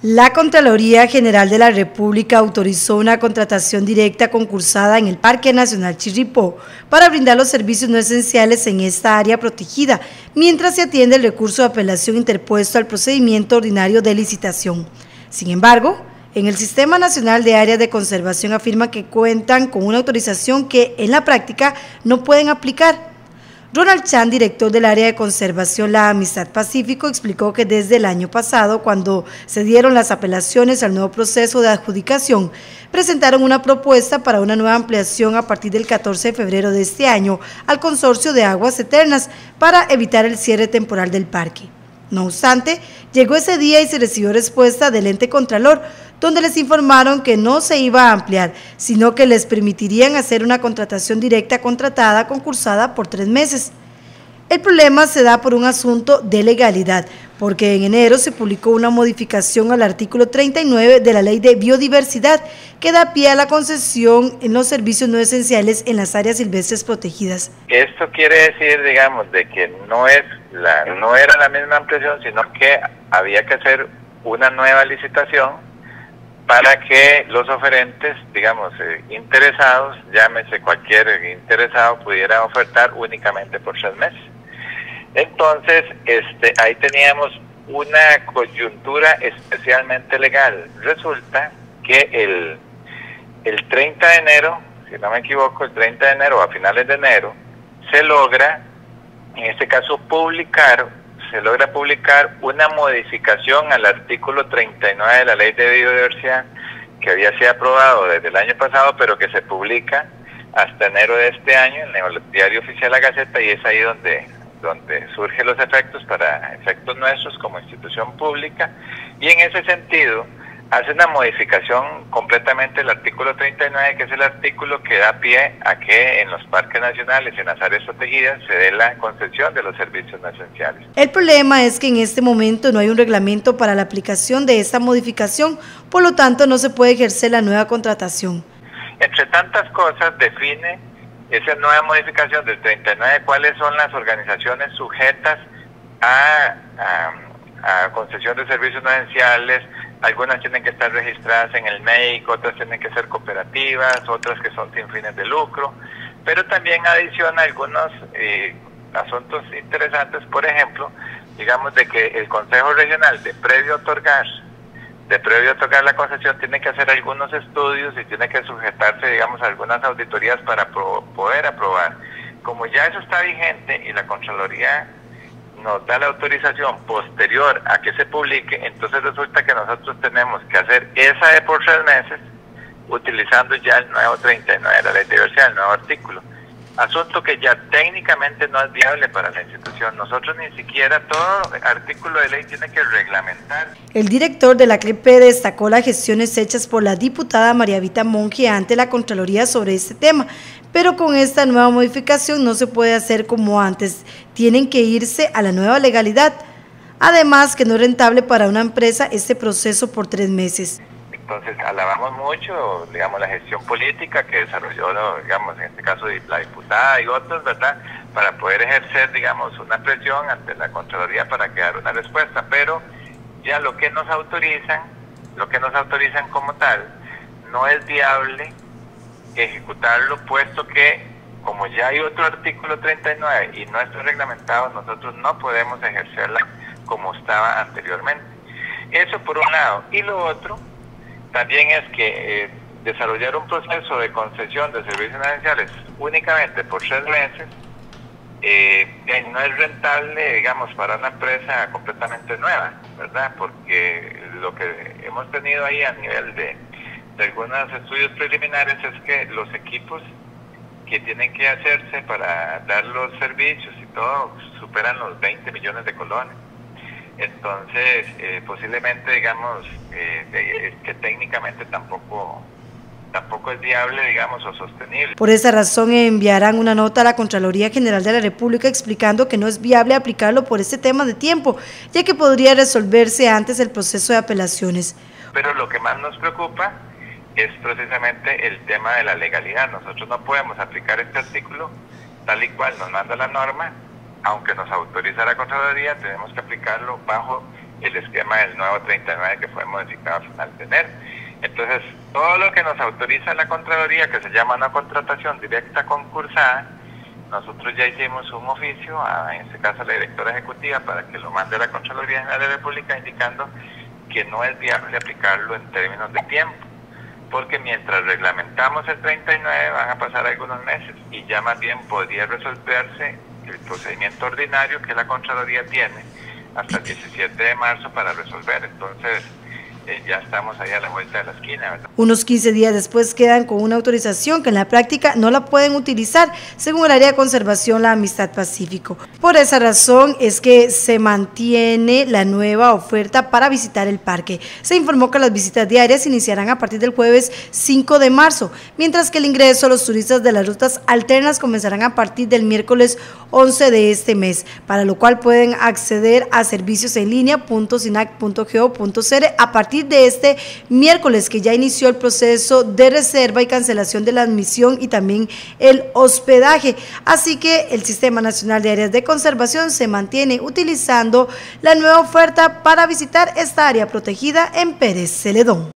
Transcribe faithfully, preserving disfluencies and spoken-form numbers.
La Contraloría General de la República autorizó una contratación directa concursada en el Parque Nacional Chirripó para brindar los servicios no esenciales en esta área protegida, mientras se atiende el recurso de apelación interpuesto al procedimiento ordinario de licitación. Sin embargo, en el Sistema Nacional de Áreas de Conservación afirman que cuentan con una autorización que en la práctica no pueden aplicar. Ronald Chan, director del área de conservación La Amistad Pacífico, explicó que desde el año pasado, cuando se dieron las apelaciones al nuevo proceso de adjudicación, presentaron una propuesta para una nueva ampliación a partir del catorce de febrero de este año al Consorcio de Aguas Eternas para evitar el cierre temporal del parque. No obstante, llegó ese día y se recibió respuesta del ente Contralor, donde les informaron que no se iba a ampliar, sino que les permitirían hacer una contratación directa contratada concursada por tres meses. El problema se da por un asunto de legalidad, porque en enero se publicó una modificación al artículo treinta y nueve de la Ley de Biodiversidad que da pie a la concesión en los servicios no esenciales en las áreas silvestres protegidas. Esto quiere decir, digamos, de que no es la, no era la misma ampliación, sino que había que hacer una nueva licitación para que los oferentes, digamos, eh, interesados, llámese cualquier interesado, pudiera ofertar únicamente por tres meses. Entonces, este, ahí teníamos una coyuntura especialmente legal. Resulta que el, el treinta de enero, si no me equivoco, el treinta de enero, a finales de enero, se logra, en este caso, publicar se logra publicar una modificación al artículo treinta y nueve de la Ley de Biodiversidad que había sido aprobado desde el año pasado, pero que se publica hasta enero de este año en el Diario Oficial La Gaceta, y es ahí donde, donde surgen los efectos para efectos nuestros como institución pública, y en ese sentido hace una modificación completamente del artículo treinta y nueve, que es el artículo que da pie a que en los parques nacionales y en las áreas protegidas se dé la concesión de los servicios no esenciales. El problema es que en este momento no hay un reglamento para la aplicación de esta modificación, por lo tanto no se puede ejercer la nueva contratación. Entre tantas cosas define esa nueva modificación del treinta y nueve cuáles son las organizaciones sujetas a, a, a concesión de servicios no esenciales. Algunas tienen que estar registradas en el M E I C, otras tienen que ser cooperativas, otras que son sin fines de lucro, pero también adiciona algunos eh, asuntos interesantes, por ejemplo, digamos de que el Consejo Regional de previo otorgar, de previo otorgar la concesión tiene que hacer algunos estudios y tiene que sujetarse, digamos, a algunas auditorías para pro, poder aprobar. Como ya eso está vigente y la Contraloría nos da la autorización posterior a que se publique, entonces resulta que nosotros tenemos que hacer esa de por tres meses utilizando ya el nuevo treinta y nueve de la Ley de Diversidad, el nuevo artículo. Asunto que ya técnicamente no es viable para la institución. Nosotros ni siquiera todo artículo de ley tiene que reglamentar. El director de la C L E P destacó las gestiones hechas por la diputada María Vita Monge ante la Contraloría sobre este tema, pero con esta nueva modificación no se puede hacer como antes, tienen que irse a la nueva legalidad. Además que no es rentable para una empresa este proceso por tres meses. Entonces alabamos mucho, digamos, la gestión política que desarrolló, digamos, en este caso la diputada y otros, ¿verdad?, para poder ejercer, digamos, una presión ante la Contraloría para que dar una respuesta, pero ya lo que nos autorizan, lo que nos autorizan como tal, no es viable ejecutarlo, puesto que, como ya hay otro artículo treinta y nueve y no está reglamentado, nosotros no podemos ejercerla como estaba anteriormente. Eso por un lado. Y lo otro también es que eh, desarrollar un proceso de concesión de servicios no esenciales únicamente por tres meses eh, no es rentable, digamos, para una empresa completamente nueva, ¿verdad? Porque lo que hemos tenido ahí a nivel de, de algunos estudios preliminares es que los equipos que tienen que hacerse para dar los servicios y todo superan los veinte millones de colones. Entonces, eh, posiblemente, digamos, eh, de, que técnicamente tampoco, tampoco es viable, digamos, o sostenible. Por esa razón enviarán una nota a la Contraloría General de la República explicando que no es viable aplicarlo por este tema de tiempo, ya que podría resolverse antes el proceso de apelaciones. Pero lo que más nos preocupa es precisamente el tema de la legalidad. Nosotros no podemos aplicar este artículo tal y cual nos manda la norma, aunque nos autoriza la Contraloría, tenemos que aplicarlo bajo el esquema del nuevo treinta y nueve que fue modificado a final de enero. Entonces, todo lo que nos autoriza la Contraloría, que se llama una contratación directa concursada, nosotros ya hicimos un oficio, a, en este caso a la directora ejecutiva, para que lo mande a la Contraloría General de la República, indicando que no es viable aplicarlo en términos de tiempo, porque mientras reglamentamos el treinta y nueve van a pasar algunos meses y ya más bien podría resolverse el procedimiento ordinario que la Contraloría tiene hasta el diecisiete de marzo para resolver. Entonces, Eh, ya estamos ahí a la vuelta de la esquina, ¿verdad? Unos quince días después quedan con una autorización que en la práctica no la pueden utilizar, según el área de conservación La Amistad Pacífico. Por esa razón es que se mantiene la nueva oferta para visitar el parque. Se informó que las visitas diarias iniciarán a partir del jueves cinco de marzo, mientras que el ingreso a los turistas de las rutas alternas comenzarán a partir del miércoles once de este mes, para lo cual pueden acceder a servicios en línea punto sinac punto go punto cr a partir de este miércoles, que ya inició el proceso de reserva y cancelación de la admisión y también el hospedaje. Así que el Sistema Nacional de Áreas de Conservación se mantiene utilizando la nueva oferta para visitar esta área protegida en Pérez Celedón.